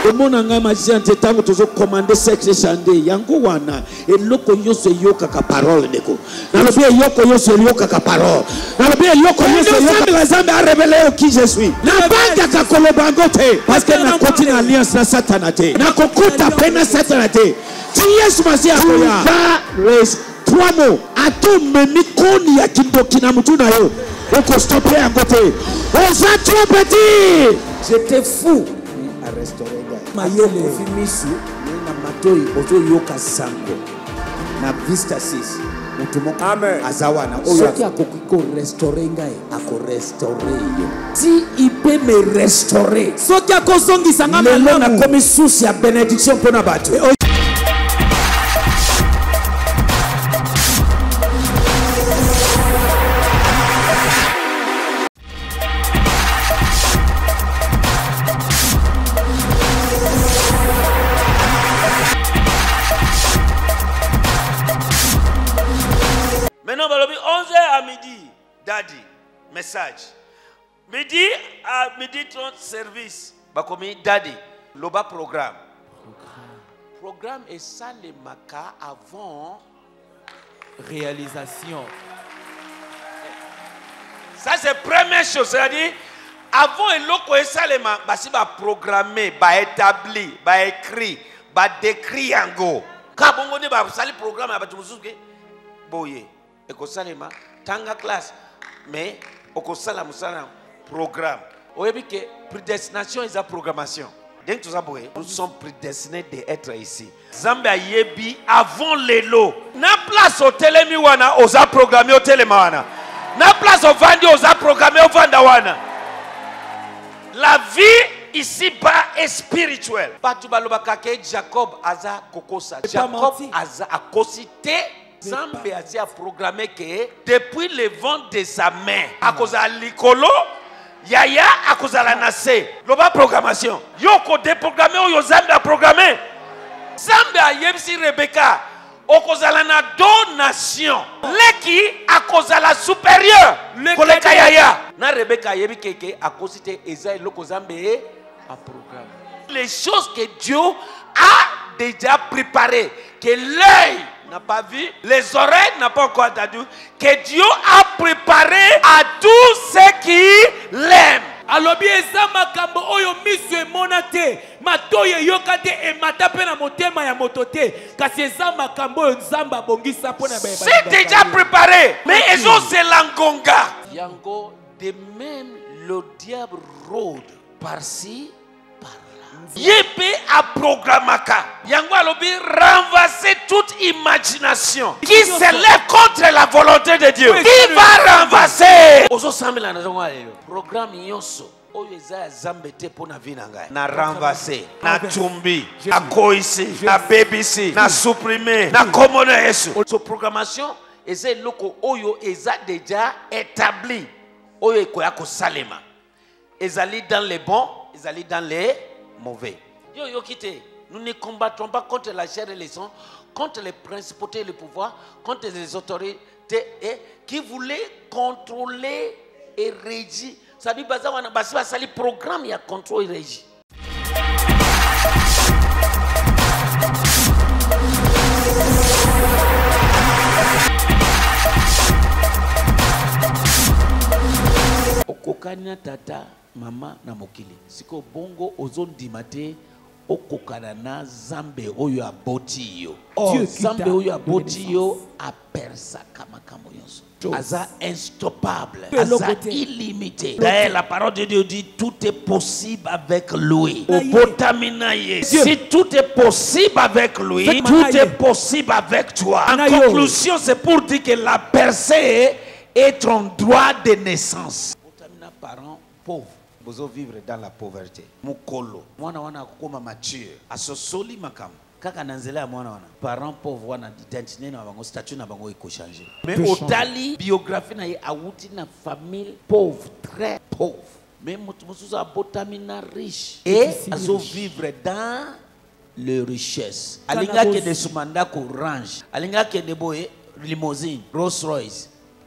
komona nga magicien te tango tozo commander sexe chande yango wana eloko yoso yoka ka parole ndeko nalobi yoko yoso yoka ka parole nalobi yoko yoso yoka zambe a révéler qui je suis na banga ka kolobango te parce que na continue alliance na satana te na kokuta pena satana te ti Yesu Masia akoya raise 3 mots atome mikoni ya kindoki na mutu na yo oko stopper yango te on va trop petit. J'étais fou à restaurer mayele fimisu na matoi ozo yoka sango na vista 6 mutumo amen azawana oyo soki akoko restaurer ngai ako restaurer yo si il peut me restaurer soki akozongisa nga malamu na komi source ya bénédiction pona bato. Maintenant, 11h à midi, Daddy, message. Midi à midi 30, service. Bakomi, Daddy, Loba programme. Programme est ça les maca avant réalisation. Ça c'est la première chose. C'est-à-dire, avant et l'autre, et ça les maca, si va programmer, va établir, va écrire, va décrire en go. Quand on dit, ça le programme, va tout boye. Et que ça les maca, tanga classe, mais au que ça la programme. Vous voyez que prédestination est la programmation. Nous sommes prédestinés d'être ici. Zambia yebi avant les lots. Na place au télémiwana, osa programmé au télémawana. Na place au vandi, osa programmé au vandawana. La vie ici-bas est spirituelle. Jacob aza kokosa. Jacob aza akosité. Zambia a programmé que depuis le ventre de sa mère, à cause de l'icolo, Yaya à cause de la nacée. L'oba programmation. Yoko déprogrammé ou yo Zambia programmé. Zambia yemsi Rebecca. Au cause de la donation. Leki à cause de la supérieure. Le Yaya. Na Rebecca yebi keke à cause de Esaïe loko Zambia a programmé. Les choses que Dieu a déjà préparées, que l'œil n'a pas vu, les oreilles n'ont pas encore entendu, que Dieu a préparé à tous ceux qui l'aiment. Alobi eza makambo oyo miso emonate matoye yokate e matape na motema ya motote kasi eza makambo oyo nzamba bongisa pona ba. C'est déjà préparé. Mais ils ont c'est l'angonga. Yango de même le diable rôde par-ci. Yépé à programmaka. Yango alobi renverser toute imagination qui s'élève contre la volonté de Dieu. Qui va renverser? Ozo sambela na zongo alelo. Programme yonso oyo eza zambete pona vina ngai. Na renverser, na tumbi, na koisi, na BBC, na supprimer, na komona Yesu. So programmation eza loko oyo eza déjà établi. Oyo ekoya ko salema. Ezali dans les bons, ezali dans les mauvais. Yo quittez. Nous ne combattons pas contre la chair et les sangs, contre les principautés et les pouvoirs, contre les autorités qui voulaient contrôler et régir. Ça dit baza wana basi basali programme ya contrôle et régir. Okokanya tata mama na mokili siko bongo ozondima te okokana na zambe oyo aboti yo. Zambe oyo aboti yo apersa makambo yonso. Aza instoppable, aza illimité. D'ailleurs la parole de Dieu dit tout est possible avec lui. Si tout est possible avec lui, tout est possible avec toi. En conclusion, c'est pour dire que la percée est ton droit de naissance. Parents pauvres. Vous vivre dans la pauvreté. Mukolo. Mwana wana koma mature. Asosoli makam. Kaka nanzela mwana wana. Parents pauvres wana identité na bango statut na bango iko changer. Mais otali biographie na ye awuti na famille pauvre, très pauvre. Mais mutumusuza abotamina riche et azo vivre dans les richesses. Alinga ke de sumanda ko range. Alinga ke de boye limousine, Rolls Royce.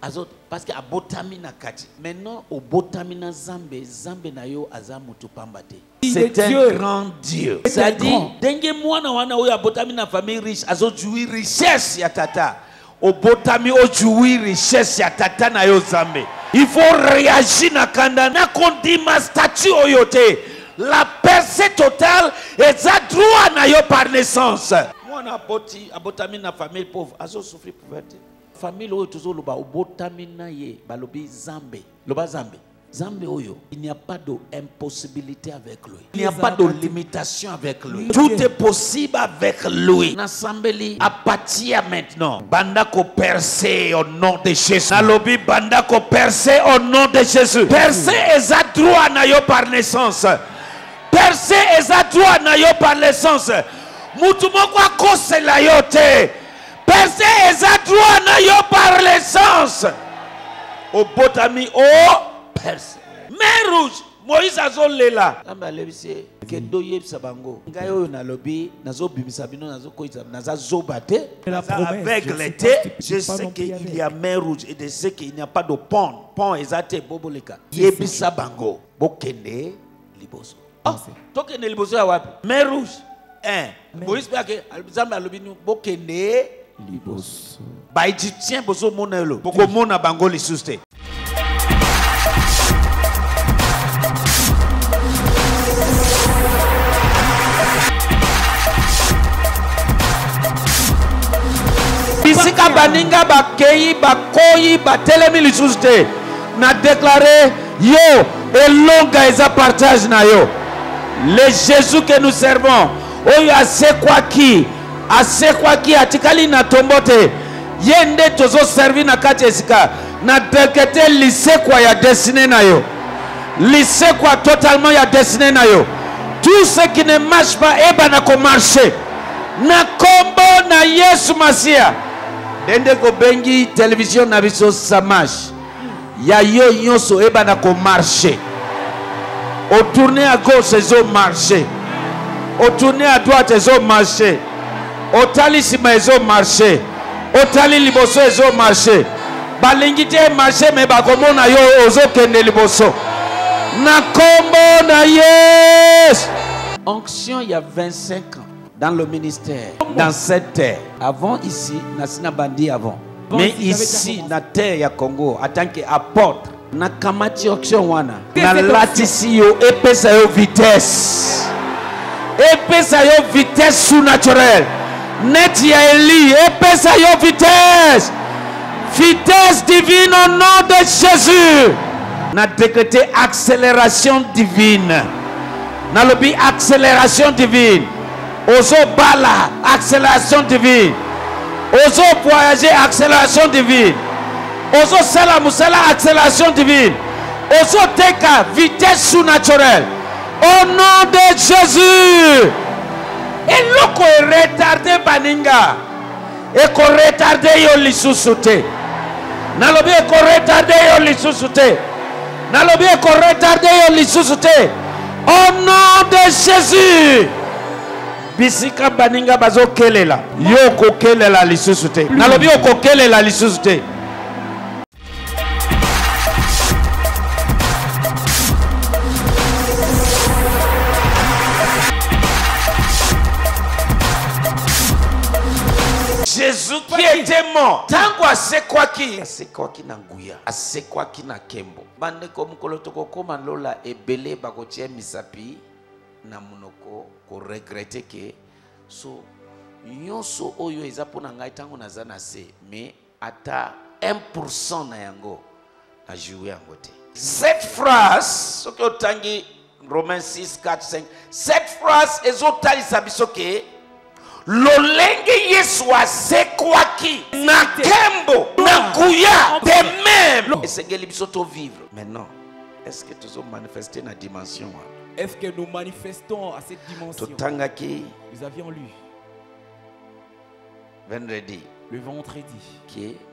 parce que abotami na kati. Maintenant, au botami na zambe, zambe na yo azamutu pambate. C'est un grand Dieu. C'est-à-dire, dengue mwana wana oyo abotami na famille riche, azo jouir richesse ya tata. Au botami o jouir richesse ya tata na yo zambe. Il faut réagir na kanda na kondima statut oyote. La percée totale est à droit na yo par naissance. Mwana abotami na famille pauvre, azo souffrir pauvreté. Famille oyo toujours loba obotami na ye balobi zambe. Loba zambe. Zambe oyo, il n'y a pas d'impossibilité avec lui. Il n'y a pas de limitation avec lui. Tout est possible avec lui. Nasambeli apatia maintenant. Banda ko percé au nom de Jésus. Nalobi banda ko percé au nom de Jésus. Percé est à droit na yo par naissance. Percé est à droit na yo par naissance. Mutu moko akose la yo te. Percé est à droit na yo par naissance. Au botami o percé. Mer rouge. Moïse azolela. Amba lebise kendo yebisa bango. Ngai oyo nalobi nazo bimisa bino nazo koisa naza zobate. Aveugle te. Je sais qu'il y a mer rouge et je sais qu'il n'y a pas de pont. Pont ezate boboleka. Yebisa bango. Bokende liboso. Oh, tokende liboso ya wapi? Mer rouge. Moïse peke Zamba alobi nu bokende liboso. Ba Égyptien bozo mona elo. Boko mona bango lisusu te. Bisika baninga bakei bakoyi batelemi lisusu te. Na déclaré yo elonga eza partage na yo. Le Jésus que nous servons, oyo asekwaki atikali na tombote, yende tozo servi na kati esika, na dekete lisekwa ya destiné na yo. Lisekwa totalement ya destiné na yo. Tout ce qui ne marche pas, eba na ko marcher. Na kombo na Yesu Masia. Dende ko bengi télévision na biso ça marche. Ya yo nyonso eba na ko marcher. Au tourner à gauche, ils ont marché. Au tourner à droite, ils ont marché. Au talisima, ils ont marché. Au tali liboso, ils ont marché. Balingite marché, mais bakomo na yo ozo kende liboso. Na kombo na yes. Onction il y a 25 ans dans le ministère, dans cette terre. Avant ici, nasina bandi avant. Mais ici, na terre ya Congo, en tant qu'apôtre. Na kamati auction wana na latisi yo epesa yo vitesse surnaturelle net ya Eli epesa yo vitesse divine au nom de Jésus. Na décrété accélération divine na lobi accélération divine ozo bala accélération divine ozo voyager accélération divine. Ozo sala musala accélération divine. Ozo teka vitesse surnaturelle. Au nom de Jésus. Et loko retardé baninga. Et ko retardé yo lisusu te. Nalobi ko retardé yo lisusu te. Nalobi ko retardé yo lisusu te. Au nom de Jésus. Bisika baninga bazo kelela. Yo ko kelela lisusu te. Nalobi ko kelela lisusu te. Jésus qui était mort. Tango asekwaki na nguya, asekwaki na kembo. Bande ko mukolo toko koma lola ebele bakotie misapi na munoko ko regretter que so nyonso oyo eza pona ngai tango naza na se mais ata 1% na yango na jouer yango te. Cette phrase soki otangi Romains 6 4 5, cette phrase ezotalisa biso ke lolenge Yesu asekwaki na kembo na kuya de même esengeli biso to vivre. Maintenant, est-ce que tu as manifesté na dimension? Est-ce que nous manifestons à cette dimension? Nous avions lu vendredi, le vendredi, qui est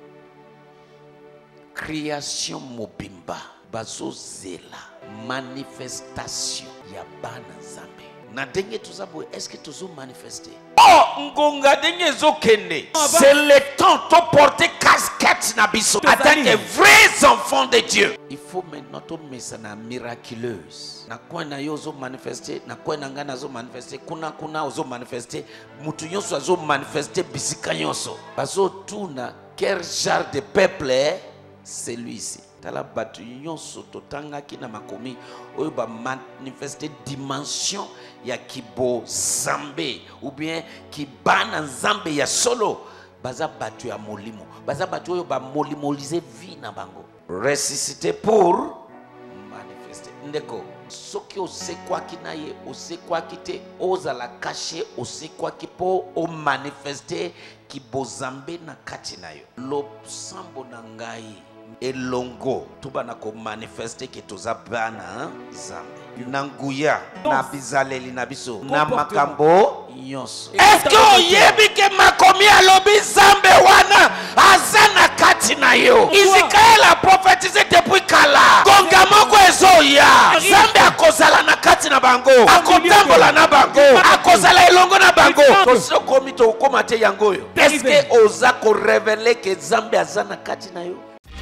création mobimba bazozela manifestation ya bana nzambe Na ndenge toza boye, est-ce que tozo manifester? Oh, ngonga ndenge ezokende. C'est le temps de porter casquette na biso en tant que vrais enfants de Dieu. Il faut maintenant to mesana miraculeuse. Na kwa na yo zo manifester, na kwa na ngana zo manifester, kuna ozo manifester, mutu nyonso azo manifester bisika nyonso. Bazo tuna quel genre de peuple est celui-ci? Tala batu nyonso totanga kina makomi oyo ba manifester dimension ya kibo zambe ou bien kibana zambe ya solo baza batu ya molimo baza batu oyo ba molimoliser vie na bango ressusciter pour manifester ndeko soki osekwaki na ye osekwaki te ozala caché osekwaki po o manifester kibo zambe na kati na yo losambo na ngai elongo tubana ko manifester ke toza bana zambe na nguya na bizaleli na biso na makambo nyonso. Est-ce que oyebi ke makomi alobi zambe wana azana kati na yo? Izikaela prophétisé depuis kala gonga moko ezoya zambe akozala na kati na bango akotambola na bango akozala elongo na bango tosokomi to okoma te yango yo. Est-ce que oza ko révéler ke zambe azana kati na yo?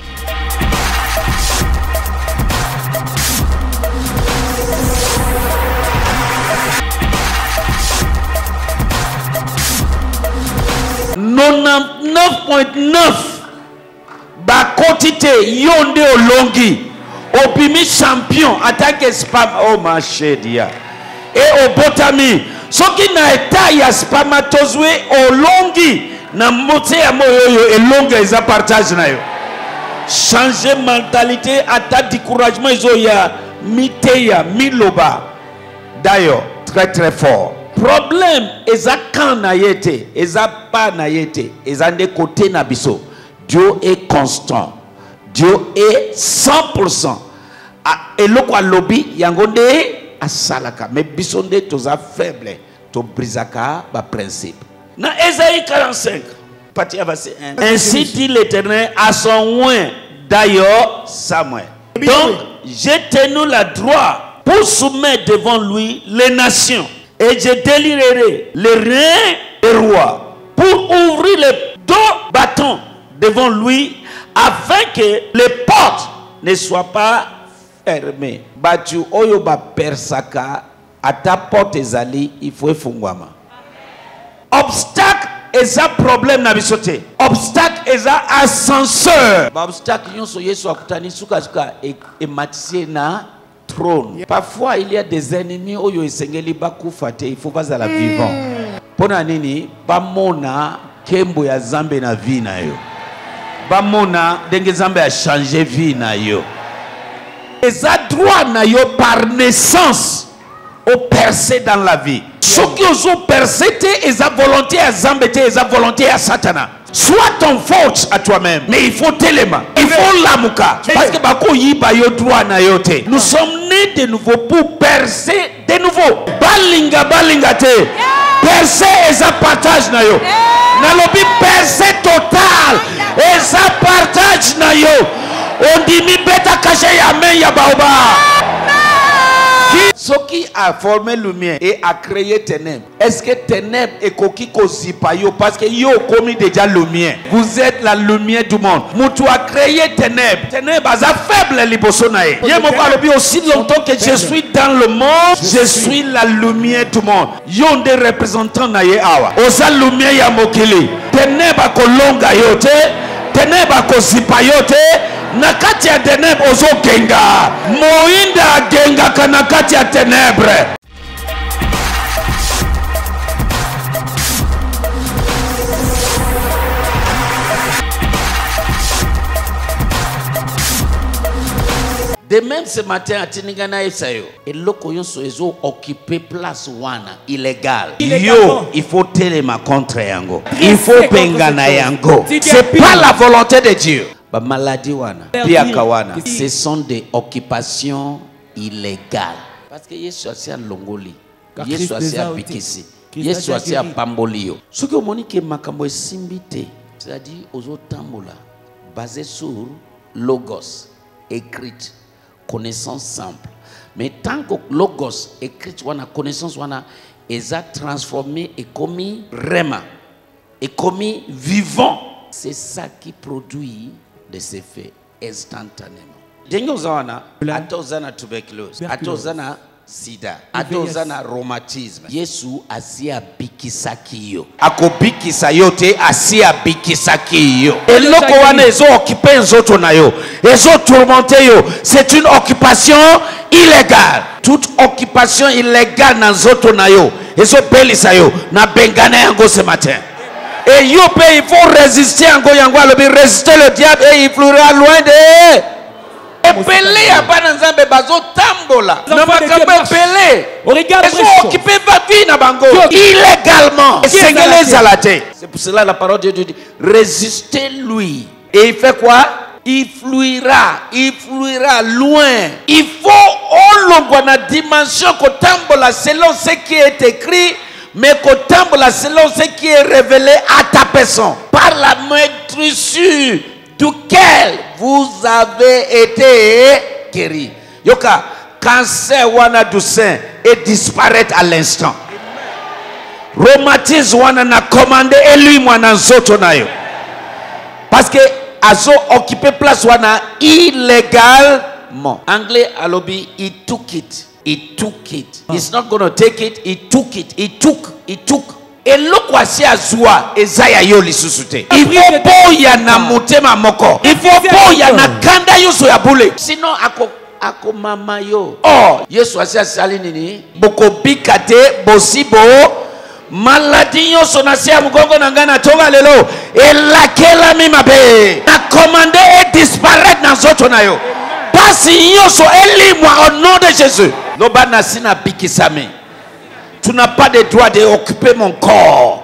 ba quantité yonde olongi opimi champion attaque spam oh ma chedia et obotami soki na eta ya spamatozoe olongi na mote ya moyo elonga eza partage na yo changer mentalité ata découragement izoya miteya miloba d'ailleurs très fort. Problème eza kan na yete eza pa na yete eza nde côté na biso. Dieu est constant. Dieu est 100%. Eloko alobi yango nde asalaka mais biso nde toza faible to brisaka ba principe. Na Ésaïe 45 partie verset 1. Ainsi dit l'Éternel à son oint d'ailleurs Samuel. Donc j'ai tenu la droit pour soumettre devant lui les nations. Et je délivrerai les reins des rois pour ouvrir les deux bâtons devant lui afin que les portes ne soient pas fermées. Batu oyo ba persaka ata porte ezali il faut efungwama. Obstacle eza problème na bisote. Obstacle eza ascenseur. Ba obstacle nyonso Yesu akutani suka e matisie na trône. Parfois il y a des ennemis oyo esengeli bakufa te il faut pas la vivant. Pona nini bamona kembo ya zambe na vie na yo. Bamona ndenge zambe a changer vie na yo. Eza droit na yo par naissance au percer dans la vie. Soki ozo percer te eza volonté à zambe te eza volonté à satana. Sois ton faute à toi-même. Mais il faut téléma. Il faut l'amuka. Parce que bako yiba yo droit na yote. Nous sommes nés de nouveau pour percer de nouveau. Balinga te. Percer et ça partage na yo. Nalobi percer total. Et ça partage na yo. On dit mi beta caché ya men ya baoba. Ce qui a formé lumière et a créé ténèbres. Est-ce que ténèbres est coquille yo parce que yo commis déjà lumière. Vous êtes la lumière du monde. Moutou a créé ténèbres. Ténèbres a faible libosonae. Yé mo parle aussi longtemps que je suis dans le monde, je suis la lumière du monde. Yon des représentants na ye awa. Oza lumière ya mokili. Ténèbres ko longa yote. Ténèbres ko zipa yote. Nakati ya ténèbres ozo genga. Moinda genga kanakati ya ténèbres. De même ce matin à Tinigana Esayo, et l'okoyonso ezo occupé place wana illégal. Yo, il faut téléma contre yango. Il faut pengana yango. C'est pas la volonté de Dieu. Ba maladie wana, piaka wana, ce sont des occupations illégales. Parce que Yesu asia longoli, Yesu asia bikisi, Yesu asia pambolio. Ce que monique makambo esimbite, c'est-à-dire ozo tambola, basé sur logos, écrite. Connaissance simple. Mais tant que logos écrit wana connaissance wana eza transformé et commis rema et commis vivant, c'est ça qui produit des effets instantanément. Dengo zawana atozana tuberculose, atozana sida, atozana rhumatisme. Yesu asia bikisaki yo. Akobikisa yote asia bikisaki yo. Eloko wana ezo occuper nzoto na yo, ezo tourmenter yo. C'est une occupation illégale. Toute occupation illégale na nzoto na yo, ezo belisa yo na bengana yango ce matin. Et yo il faut résister yango yango alobi résister le diable et il fluira loin de Pelé à Bananzambe bazo tambola. Na makambo pelé. Ils ont occupé ma vie na bango illégalement. C'est pour cela la parole de Dieu dit résistez-lui. Et il fait quoi? Il fluira loin. Il faut on la dimension ko tambola selon ce qui est écrit, mais ko tambola selon ce qui est révélé à ta personne par la maîtrise duquel vous avez été guéri. Yoka, cancer wana du sein et disparaître à l'instant. Rhumatisme wana na commandé et lui mwana nzoto na yo. Parce que azo occupé place wana illégalement. Anglais alobi he took it. He took it. He's not going to take it. He took it. He took. Et lokwasi azua ezaya yo lisusute. Il faut boya na mutema moko. Il faut boya na kanda yo so ya bule. Sinon ako mama yo. Oh, Yesu asia sali nini? Boko bikate bosibo maladie yo so na sia mugongo na ngana toga lelo. Elakela mi mabe. Na commandé et disparaître na zoto na yo. Basi yo so elimwa au nom de Jésus. No bana sina bikisame. Tu n'as pas de droit d'occuper mon corps.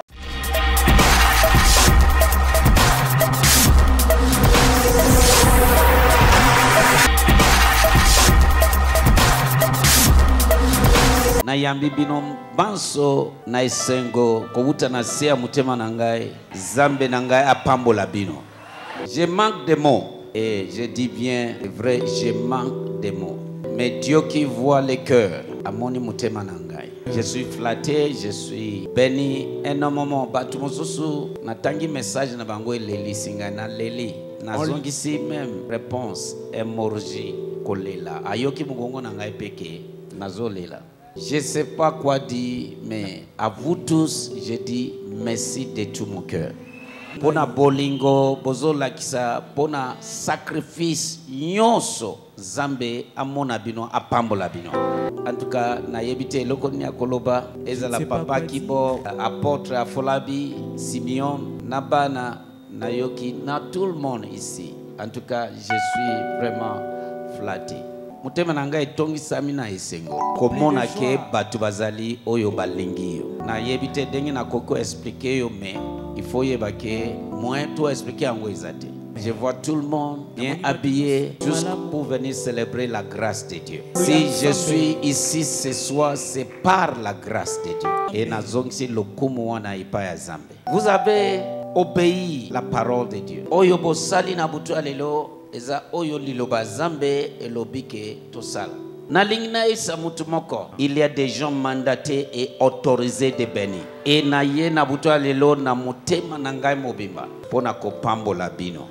Na yambi bino banso na esengo kowuta na sea mutema na ngai zambe na ngai apambola bino. Je manque de mots et je dis bien vrai, je manque de mots. Mais Dieu qui voit les cœurs amoni mutema na ngai. Je suis flatté, je suis béni énormément. Batumosusu natangi message na bango leli singa na leli na zongisi même réponse émorgie kolela ayoki mugongo na ngai peke nazolela. Je sais pas quoi dire, mais à vous tous je dis merci de tout mon cœur. Pona bolingo bozo lakisa pona sacrifice nyonso zambe amona bino apambola bino. En tout cas na yebite loko ni akoloba ezala papa kibo apôtre Afolabi Simeon Nabana Nayoki na tout le monde ici. En tout cas je suis vraiment flatté. Mutema nanga etongi samina esengo komona ke batu bazali oyo balingi yo na yebite dengi na koko expliquer yo mais il faut yebake moins toi expliquer en ezate. Je vois tout le monde bien habillé juste pour venir célébrer la grâce de Dieu. Si je suis ici ce soir, c'est par la grâce de Dieu. Et nazongsi lokumu wana ipaya zambe. Vous avez obéi la parole de Dieu. Oyo bosali na butu alelo eza oyo liloba zambe elobike tosala. Na lingna isa mutu moko. Il y a des gens mandatés et autorisés de bénir. Et na ye na butu alelo na mutema na ngai mobimba pona kopambola bino.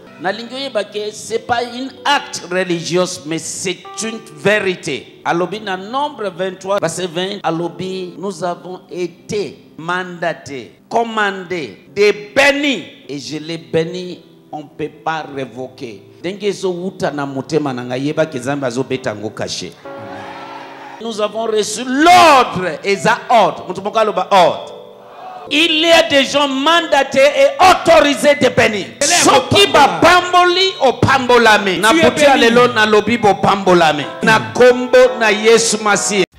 C'est pas une acte religieux, mais c'est une vérité. Alobina nombre 23, verset 20, Alobi, nous avons été mandatés, commandés, de bénis. Et je les bénis, on ne peut pas révoquer. Nous avons reçu l'ordre, et ça ordre. Il y a des gens mandatés et autorisés de bénir. Soki ba pamboli o pambolame. Na puti alelo na lobi bo pambolame. Na kombo na Yesu Masihi.